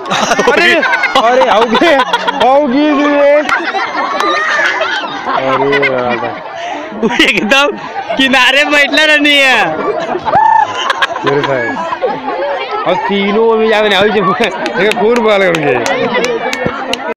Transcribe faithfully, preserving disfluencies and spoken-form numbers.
अरे अरे आओगे आओगी अरे एकदम किनारे बैठना नहीं है मेरे भाई और तीनों में जावे नहीं आई जब देखो खून बाल करके